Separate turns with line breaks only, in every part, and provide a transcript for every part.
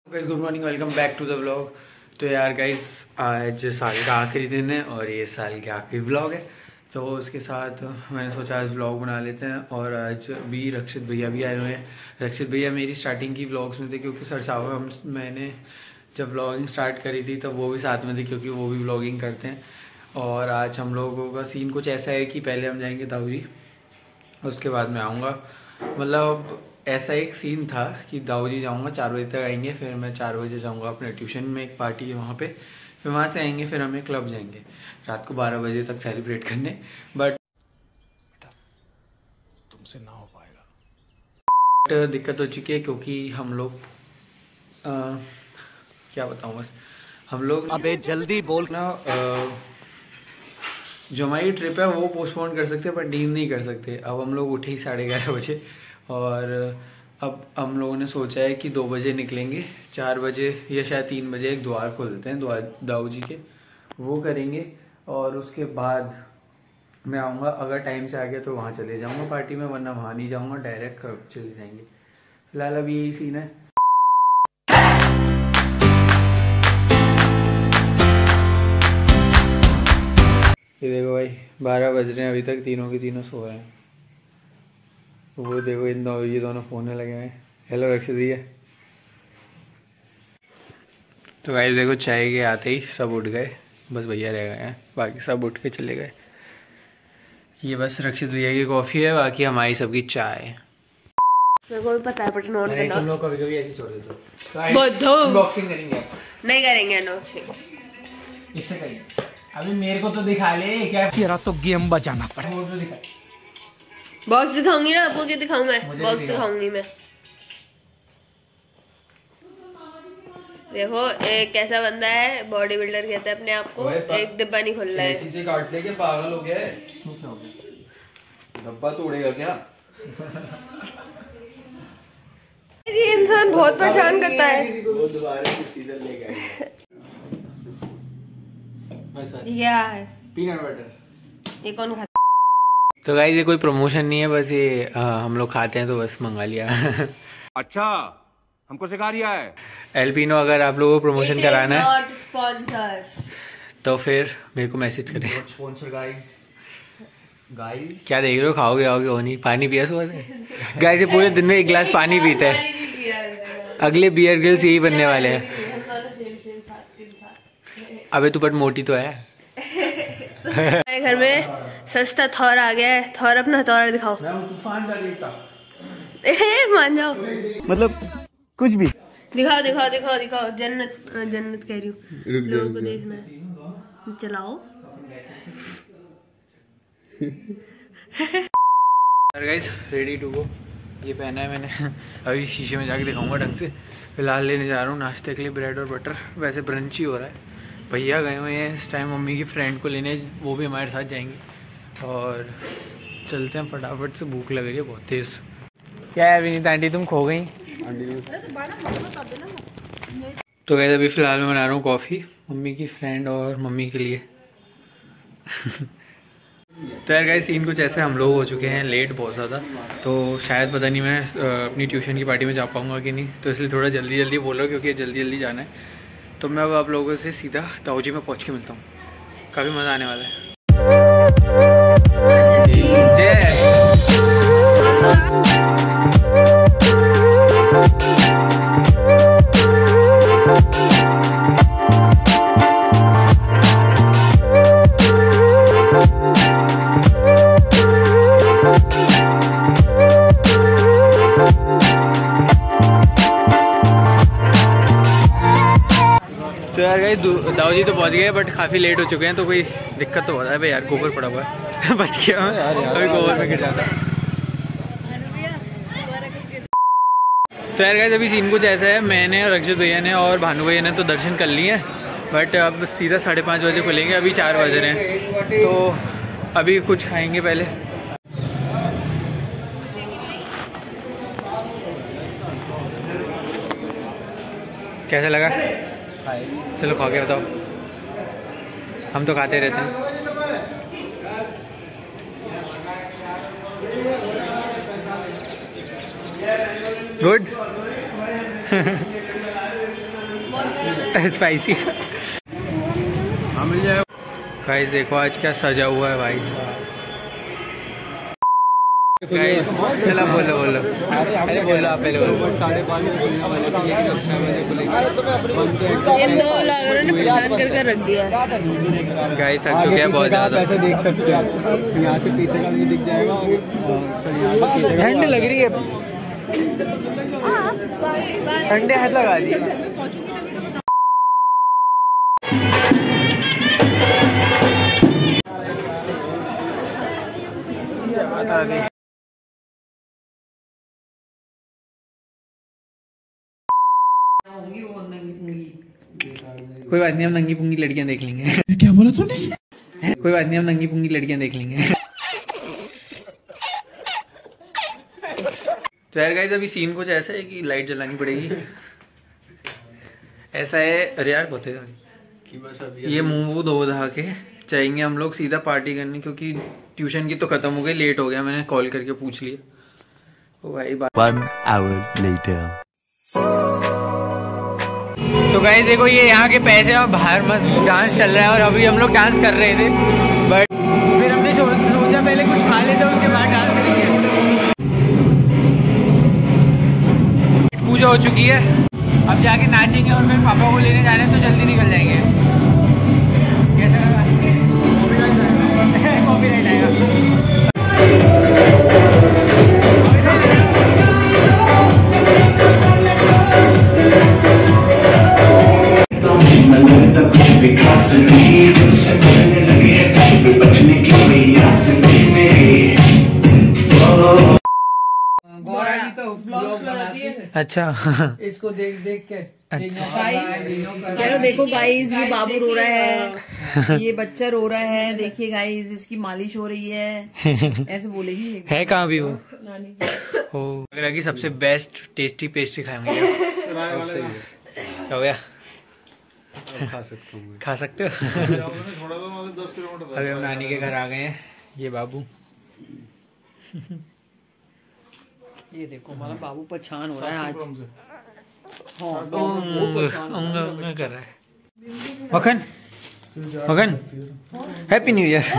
Guys good morning, welcome back to the vlog. तो यार guys आज साल का आखिरी दिन है और ये साल के आखिरी व्लॉग है, तो उसके साथ मैंने सोचा आज व्लॉग बना लेते हैं। और आज भी रक्षित भैया भी आए हुए हैं। रक्षित भैया मेरी स्टार्टिंग की व्लॉग्स में थे, क्योंकि सरसावा मैंने जब व्लॉगिंग स्टार्ट करी थी तब वो भी साथ में थे, क्योंकि वो भी व्लॉगिंग करते हैं। और आज हम लोगों का सीन कुछ ऐसा है कि पहले हम जाएंगे दाऊ जी, उसके बाद मैं आऊँगा। मतलब ऐसा एक सीन था कि दाऊ जी जाऊँगा 4 बजे तक आएंगे, फिर मैं 4 बजे जाऊँगा अपने ट्यूशन में, एक पार्टी है वहाँ पे, फिर वहाँ से आएंगे, फिर हमें क्लब जाएंगे रात को 12 बजे तक सेलिब्रेट करने। बट तुमसे ना हो पाएगा। दिक्कत हो चुकी है क्योंकि हम लोग क्या बताऊँ, बस हम लोग
अबे जल्दी बोल
ना जो हमारी ट्रिप है वो पोस्टपोन कर सकते हैं पर डील नहीं कर सकते। अब हम लोग उठे ही 11:30 बजे और अब हम लोगों ने सोचा है कि 2 बजे निकलेंगे, 4 बजे या शायद 3 बजे एक द्वार खोल देते हैं द्वार दाऊ जी के, वो करेंगे। और उसके बाद मैं आऊँगा, अगर टाइम से आ गया तो वहाँ चले जाऊँगा पार्टी में, वरना वहाँ नहीं जाऊँगा, डायरेक्ट चले जाएंगे। फिलहाल अभी यही सीन है। ये देखो भाई 12 बज रहे हैं, अभी तक तीनों के तीनों सोए हैं। वो देखो ये दोनों फोन में लगे हुए हैं। हेलो रक्षित भैया। तो गाइस देखो चाय के आते ही सब उठ गए, बस भैया रह गए हैं, बाकी सब उठ के चले गए। ये बस रक्षित भैया की कॉफी है, बाकी हमारी सबकी चाय।
मेरे को भी पता है बटन ऑन करना।
तुम लोग कभी-कभी ऐसे छोड़ देते हो। अनबॉक्सिंग करेंगे?
नहीं करेंगे अनबॉक्सिंग,
इससे करेंगे। अभी मेरे को तो दिखा ले क्या, तेरा तो गेम बजाना पड़ेगा। वो तो दिखा,
बॉक्स दिखाऊंगी ना, आपको क्या दिखाऊं मैं? बॉक्स दिखाऊंगी मैं। देखो एक कैसा बंदा है, बॉडी बिल्डर कहता है अपने आप को। एक डिब्बा नहीं खुल रहा है।
चीजें काट ले के पागल हो गया है। डब्बा तोड़ेगा क्या?
ये इंसान बहुत परेशान करता है।
वो दोबारा से सीजन लेके आएगा।
क्या है?
Peanut butter.
ये कौन खाता?
तो गाइस ये कोई प्रमोशन नहीं है, बस ये हम लोग खाते हैं तो बस मंगा लिया।
अच्छा हमको सिखा रिया है।
एल्पिनो, अगर आप लोगों को प्रमोशन कराना है
नॉट स्पॉन्सर
तो फिर मेरे को मैसेज करें।
स्पॉन्सर गाइस
क्या देख रहे हो, खाओगे आओगे हो नहीं? पानी पिया सुबह से? गाइस ये पूरे दिन में 1 गिलास पानी पीता है। अगले बियर गर्ल्स यही बनने वाले हैं। अबे तू बट मोटी तो है।
हमारे घर में सस्ता थौर आ गया है। थौर अपना थौर दिखाओ।
मैं तूफान का देवता।
मान जाओ,
मतलब कुछ भी
दिखाओ दिखाओ दिखाओ दिखाओ। जन्नत जन्नत कह रही हूँ, लोगों को देखना है। चलाओ।
गाइस रेडी टू गो, ये पहना है मैंने, अभी शीशे में जाके दिखाऊंगा ढंग से। फिलहाल लेने जा रहा हूँ नाश्ते के लिए ब्रेड और बटर। वैसे ब्रंच ही हो रहा है, भैया गए हुए हैं इस टाइम मम्मी की फ्रेंड को लेने, वो भी हमारे साथ जाएंगे और चलते हैं फटाफट से, भूख लग रही है बहुत तेज़। क्या है विनीता आंटी, तुम खो गई? तो गाइस अभी फ़िलहाल मैं बना रहा हूँ कॉफ़ी मम्मी की फ्रेंड और मम्मी के लिए। तो यार गाइस सीन कुछ ऐसे, हम लोग हो चुके हैं लेट बहुत ज़्यादा, तो शायद पता नहीं मैं अपनी ट्यूशन की पार्टी में जा पाऊँगा कि नहीं, तो इसलिए थोड़ा जल्दी जल्दी बोल रहा हूँ क्योंकि जल्दी जल्दी जाना है। तो मैं अब आप लोगों से सीधा दाऊ जी में पहुँच के मिलता हूँ, काफ़ी मज़ा आने वाला है। तो यार गाइस दाऊ जी तो पहुंच गए, बट काफ़ी लेट हो चुके हैं, तो कोई दिक्कत तो हो रहा है भाई यार। गोबर पड़ा हुआ है। बच गया मैं, अभी गोबर में गिर जाता। तो यार गाइस अभी सीन कुछ ऐसा है, मैंने और रक्षित भैया ने और भानु भैया ने तो दर्शन कर लिए हैं, बट अब सीधा 5:30 बजे खुलेंगे, अभी 4 बज रहे हैं, तो अभी कुछ खाएंगे पहले। कैसा लगा? चलो खा के बताओ, हम तो खाते रहते हैं। गुड। स्पाइसी। गाइस देखो आज क्या सजा हुआ है भाई साहब। चला बोलो बोलो, अरे बोलो आप पहले बोलो। 5:30 खुलने वाले थे लेकिन अब 6 बजे खुलेंगे।
इन दो ब्लॉगरों ने परेशान कर रख दिया।
गाइस थक चुके हैं बहुत ज्यादा।
ऐसे देख सकते हैं आप, यहाँ से पीछे का भी दिख जाएगा और
ठंड लग रही है, ठंडे हाथ लगा दिए। कोई बात नहीं, हम नंगी पुंगी लड़कियां देख लेंगे। क्या बोला तूने? कोई बात नहीं, हम नंगी पुंगी लड़कियां देख लेंगे। तो यार गाइस अभी सीन कुछ ऐसा है कि लाइट जलानी पड़ेगी। ऐसा है, अरे यार बताएगा कि बस अभी ये मुंह धो धा के चाहेंगे हम लोग सीधा पार्टी करने, क्योंकि ट्यूशन की तो खत्म हो गई, लेट हो गया। मैंने कॉल करके पूछ लिया। ओ भाई
1 hour later।
तो गाइस देखो ये यहाँ के पैसे और बाहर मस्त डांस चल रहा है और अभी हम लोग डांस कर रहे थे, बट फिर हमने सोचा पहले कुछ खा लेते उसके बाद डांस करेंगे। पूजा हो चुकी है, अब जाके नाचेंगे और फिर पापा को लेने जाने तो जल्दी निकल जाएंगे। कैसा लगा? कॉपीराइट आएगा। अच्छा
इसको देख देख के
अच्छा देखो गाइस, ये बाबू रो रहा है, ये बच्चा रो रहा है, देखिए गाइस इसकी मालिश हो रही है, ऐसे बोलेगी।
है कहाँ भी वो? हो लग रहा कि सबसे बेस्ट टेस्टी पेस्ट्री खाएंगे। हो गया, खा सकते हो। अभी हम नानी के घर आ गए हैं। ये बाबू,
ये देखो हमारा बाबू परेशान हो रहा है आज। हाँ,
कर रहा है। मखन मखन happy new year.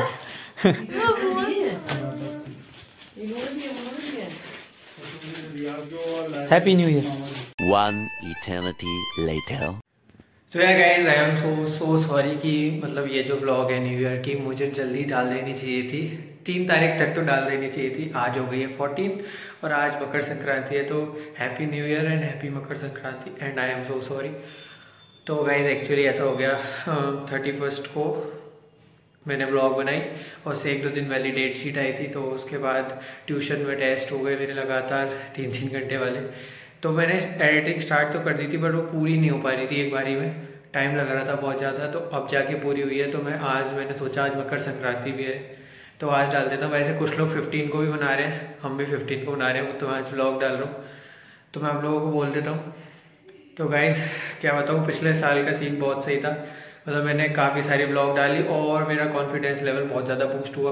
Happy new year.
1 eternity later।
तो यार guys I am so sorry कि मतलब ये जो व्लॉग है न्यू ईयर की मुझे जल्दी डाल देनी चाहिए थी। 3 तारीख तक तो डाल देनी चाहिए थी। आज हो गई है 14 और आज मकर संक्रांति है, तो happy new year and happy Makar Sankranti and I am so sorry. तो गाइस एक्चुअली ऐसा हो गया, 31 को मैंने व्लॉग बनाई और उससे 1-2 दिन पहले डेट शीट आई थी, तो उसके बाद ट्यूशन में टेस्ट हो गए मेरे लगातार 3-3 घंटे वाले। तो मैंने एडिटिंग स्टार्ट तो कर दी थी बट वो पूरी नहीं हो पा रही थी एक बारी में, टाइम लग रहा था बहुत ज़्यादा। तो अब जाके पूरी हुई है। तो मैंने सोचा आज मकर संक्रांति भी है तो आज डाल देता हूँ। वैसे कुछ लोग 15 को भी बना रहे हैं, हम भी 15 को बना रहे हैं, तो मैं आज व्लॉग डाल रहा हूँ। तो मैं आप लोगों को बोल देता हूँ। तो गाइज क्या बताऊँ, पिछले साल का सीन बहुत सही था। मतलब मैंने काफ़ी सारी व्लॉग डाली और मेरा कॉन्फिडेंस लेवल बहुत ज़्यादा बूस्ट हुआ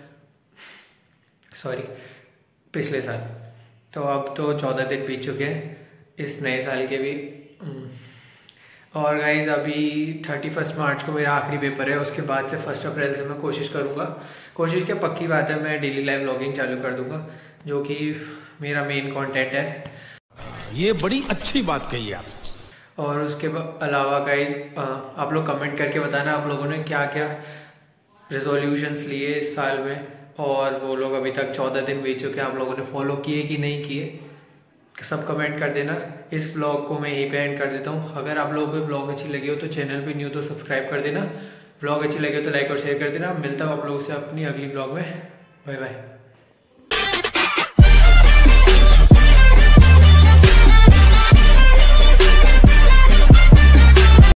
पिछले साल। तो अब तो 14 दिन बीत चुके हैं इस नए साल के भी। और गाइज अभी 31 मार्च को मेरा आखिरी पेपर है, उसके बाद से 1 अप्रैल से मैं कोशिश करूँगा। कोशिश क्या पक्की बात है, मैं डेली लाइव व्लॉगिंग चालू कर दूंगा, जो कि मेरा मेन कंटेंट है।
ये बड़ी अच्छी बात कही आप।
और उसके अलावा गाइज आप लोग कमेंट करके बताना आप लोगों ने क्या क्या रेजोल्यूशंस लिए इस साल में, और वो लोग अभी तक 14 दिन बीत चुके हैं, आप लोगों ने फॉलो किए कि नहीं किए, सब कमेंट कर देना। इस व्लॉग को मैं यहीं पे एंड कर देता हूँ। अगर आप लोगों को व्लॉग अच्छी लगी हो तो चैनल पे न्यू तो सब्सक्राइब कर देना, व्लॉग अच्छी लगी हो तो लाइक और शेयर कर देना। मिलता हूँ आप लोगों से अपनी अगली व्लॉग में। Bye bye.